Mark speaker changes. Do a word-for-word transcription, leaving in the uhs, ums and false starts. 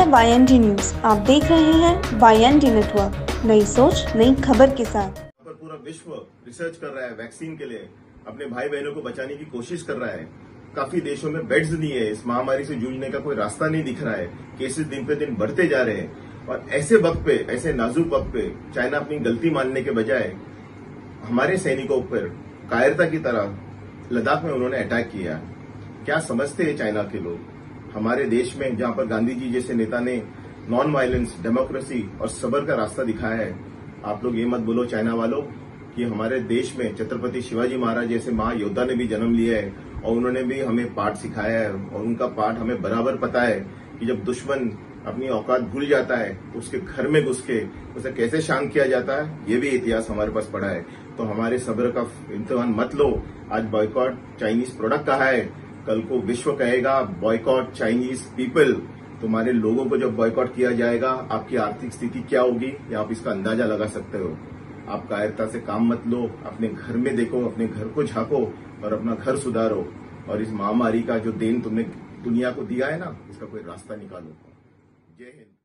Speaker 1: वाईएनडी news. आप देख रहे हैं वाईएनडी नेटवर्क, नई सोच नई खबर के साथ।
Speaker 2: पर पूरा विश्व रिसर्च कर रहा है वैक्सीन के लिए, अपने भाई बहनों को बचाने की कोशिश कर रहा है। काफी देशों में बेड्स नहीं है, इस महामारी से जूझने का कोई रास्ता नहीं दिख रहा है। केसेस दिन पे दिन बढ़ते जा रहे हैं और ऐसे वक्त पे, ऐसे नाजुक वक्त पे चाइना अपनी गलती मानने के बजाय हमारे सैनिकों पर कायरता की तरह लद्दाख में उन्होंने अटैक किया। क्या समझते हैं चाइना के लोग? हमारे देश में जहां पर गांधी जी जैसे नेता ने नॉन वायलेंस, डेमोक्रेसी और सबर का रास्ता दिखाया है, आप लोग ये मत बोलो चाइना वालों कि हमारे देश में छत्रपति शिवाजी महाराज जैसे महायोद्धा ने भी जन्म लिया है और उन्होंने भी हमें पाठ सिखाया है और उनका पाठ हमें बराबर पता है कि जब दुश्मन अपनी औकात भूल जाता है तो उसके घर में घुस के उसे कैसे शांत किया जाता है, ये भी इतिहास हमारे पास पड़ा है। तो हमारे सब्र का इम्तिहान मत लो। आज बॉयकॉट चाइनीज प्रोडक्ट कहा है, कल को विश्व कहेगा बॉयकॉट चाइनीज पीपल। तुम्हारे लोगों को जब बॉयकॉट किया जाएगा, आपकी आर्थिक स्थिति क्या होगी ये आप इसका अंदाजा लगा सकते हो। आप कायरता से काम मत लो, अपने घर में देखो, अपने घर को झांको और अपना घर सुधारो और इस महामारी का जो देन तुमने दुनिया को दिया है ना, इसका कोई रास्ता निकालो। जय हिंद।